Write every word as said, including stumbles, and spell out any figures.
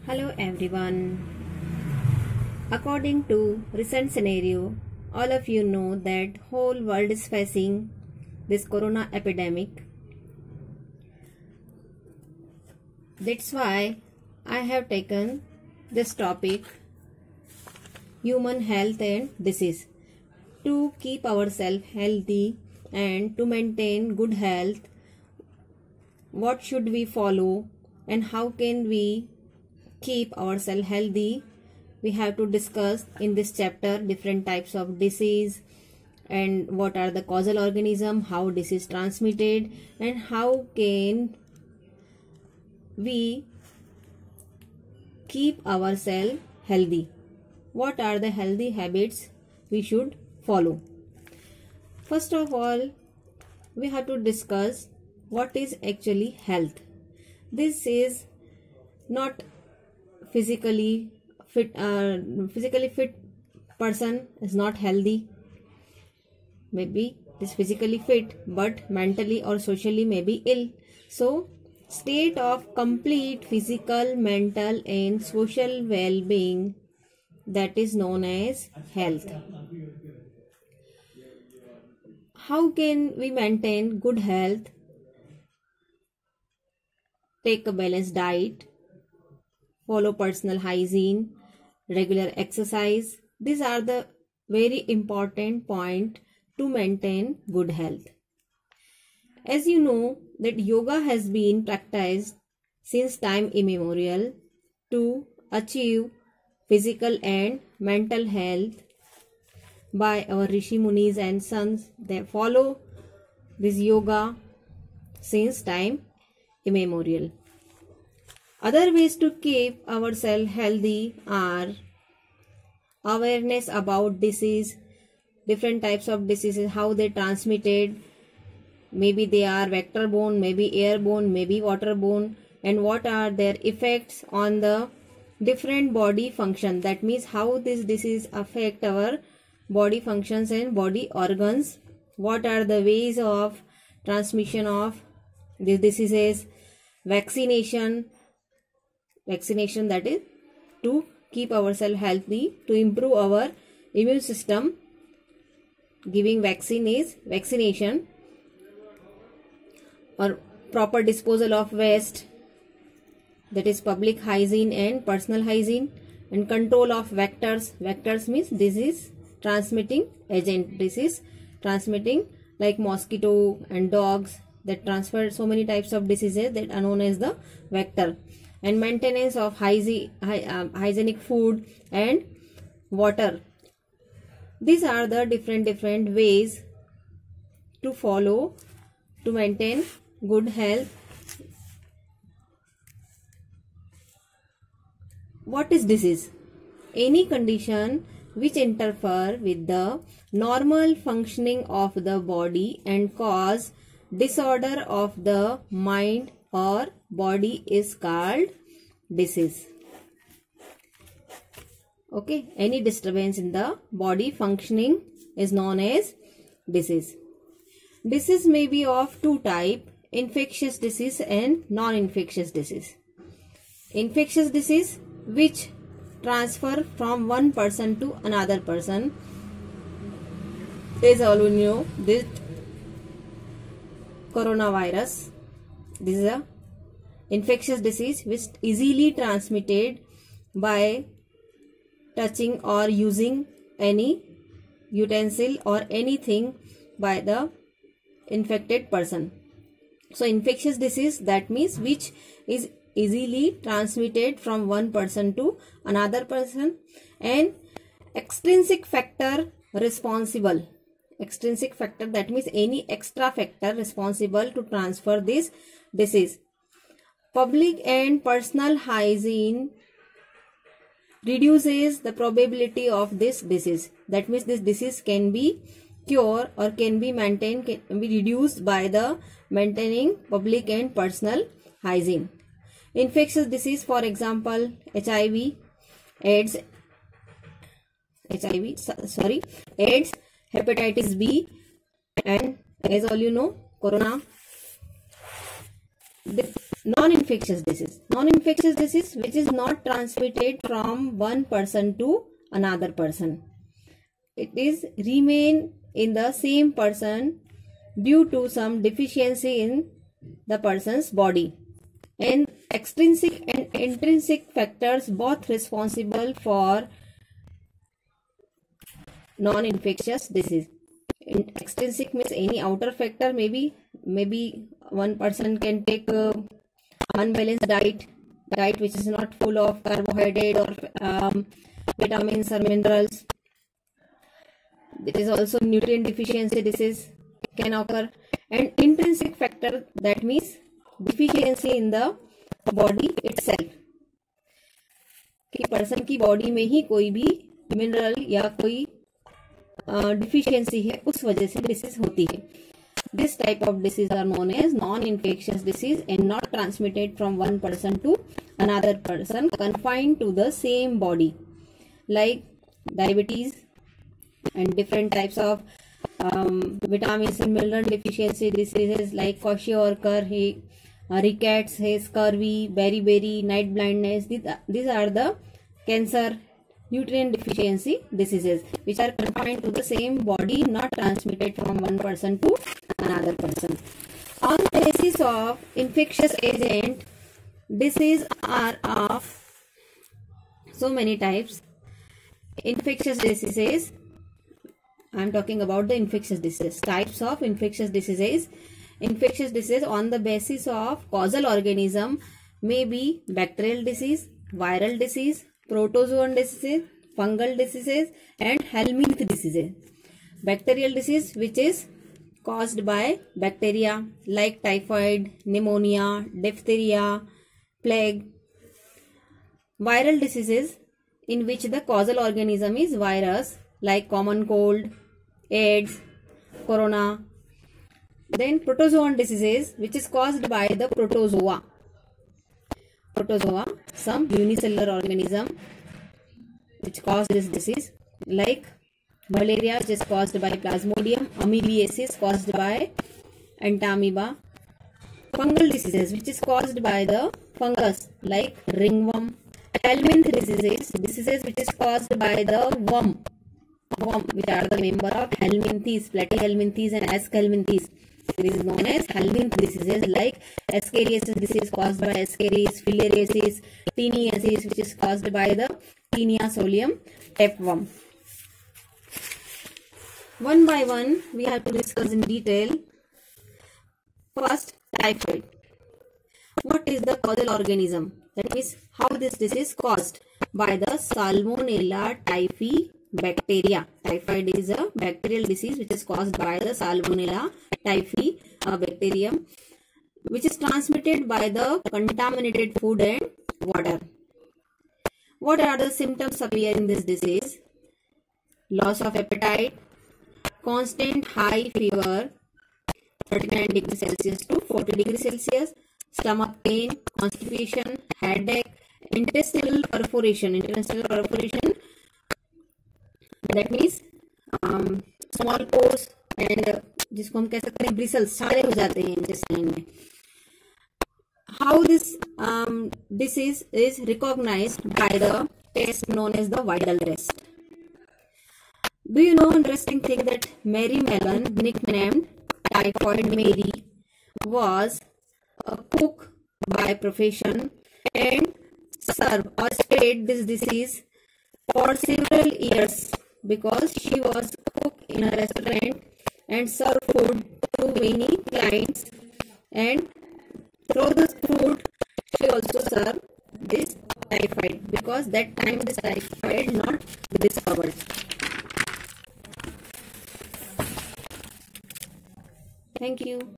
Hello everyone. According to recent scenario, all of you know that whole world is facing this corona epidemic. That's why I have taken this topic, human health and disease. To keep ourselves healthy and to maintain good health, what should we follow and how can we keep ourselves healthy? We have to discuss in this chapter different types of disease and what are the causal organism, how disease transmitted, and how can we keep ourselves healthy. What are the healthy habits we should follow? First of all, we have to discuss what is actually health. This is not physically fit uh, physically fit person is not healthy. Maybe is physically fit but mentally or socially may be ill. So state of complete physical, mental and social well-being, that is known as health. How can we maintain good health? Take a balanced diet, follow personal hygiene, regular exercise. These are the very important point to maintain good health. As you know that yoga has been practiced since time immemorial to achieve physical and mental health by our Rishi Munis and sons. They follow this yoga since time immemorial. Other ways to keep ourselves healthy are awareness about disease, different types of diseases, how they transmitted. Maybe they are vector-borne, maybe airborne, maybe waterborne, and what are their effects on the different body function. That means how this disease affect our body functions and body organs. What are the ways of transmission of these diseases? Vaccination. Vaccination, that is to keep ourselves healthy, to improve our immune system. Giving vaccine is vaccination. Or proper disposal of waste, that is public hygiene and personal hygiene. And control of vectors. Vectors means disease transmitting agent, disease transmitting like mosquito and dogs that transfer so many types of diseases that are known as the vector. And maintenance of hygiene, um, hygienic food and water. These are the different different ways to follow to maintain good health. What is disease? Any condition which interfere with the normal functioning of the body and cause disorder of the mind or body is called disease. Okay, any disturbance in the body functioning is known as disease. Disease may be of two types, infectious disease and non-infectious disease. Infectious disease which transfer from one person to another person. As all you know, this coronavirus, this is a infectious disease which easily transmitted by touching or using any utensil or anything by the infected person. So infectious disease, that means which is easily transmitted from one person to another person. And extrinsic factor responsible. Extrinsic factor, that means any extra factor responsible to transfer this disease. Public and personal hygiene reduces the probability of this disease. That means this disease can be cured or can be maintained, can be reduced by the maintaining public and personal hygiene. Infectious disease, for example, H I V, AIDS, H I V, sorry, AIDS, hepatitis B, and as all you know, corona. This Non-infectious disease. Non-infectious disease which is not transmitted from one person to another person. It is remain in the same person due to some deficiency in the person's body. And extrinsic and intrinsic factors both responsible for non-infectious disease. In extrinsic means any outer factor, maybe maybe one person can take uh, unbalanced diet, diet which is not full of carbohydrate or um, vitamins or minerals. It is also nutrient deficiency disease can occur. And intrinsic factor, that means deficiency in the body itself, कि person की body में ही कोई भी mineral या कोई deficiency है, उस वजह से disease होती है. This type of disease are known as non-infectious disease and not transmitted from one person to another person, confined to the same body, like diabetes and different types of um, vitamins and mineral deficiency diseases like kwashiorkor, rickets, scurvy, beriberi, night blindness. These, these are the cancer, nutrient deficiency diseases which are confined to the same body, not transmitted from one person to another person. On the basis of infectious agent, disease are of so many types. Infectious diseases, I am talking about the infectious diseases. Types of infectious diseases. Infectious disease on the basis of causal organism may be bacterial disease, viral disease, protozoan diseases, fungal diseases, and helminth diseases. Bacterial disease which is caused by bacteria like typhoid, pneumonia, diphtheria, plague. Viral diseases in which the causal organism is virus like common cold, AIDS, corona. Then protozoan diseases which is caused by the protozoa. Protozoa, some unicellular organism which cause this disease like malaria which is caused by plasmodium, amoebiasis caused by entamoeba. Fungal diseases which is caused by the fungus like ringworm. Helminth diseases, diseases which is caused by the worm, worm which are the member of helminthes, platyhelminthes and aschelminthes. This is known as helminth diseases like ascariasis disease caused by ascaris, filariasis, teniasis which is caused by the Taenia solium tapeworm. One by one we have to discuss in detail. First, typhoid. What is the causal organism? That means how this disease caused? By the Salmonella typhi bacteria. Typhoid is a bacterial disease which is caused by the Salmonella typhi uh, bacterium, which is transmitted by the contaminated food and water. What are the symptoms appearing in this disease? Loss of appetite, constant high fever, thirty-nine degrees Celsius to forty degrees Celsius, stomach pain, constipation, headache, intestinal perforation. Intestinal perforation, that means um, small pores and जिसको हम कह सकते हैं bristles, छाले हो जाते हैं intestine में. How this um, disease is recognized by the test known as the Widal test. Do you know interesting thing that Mary Mellon, nicknamed Typhoid Mary, was a cook by profession and served or spread this disease for several years because she was a cook in a restaurant and served food to many clients, and through this food she also served this typhoid because that time this typhoid not discovered. Thank you.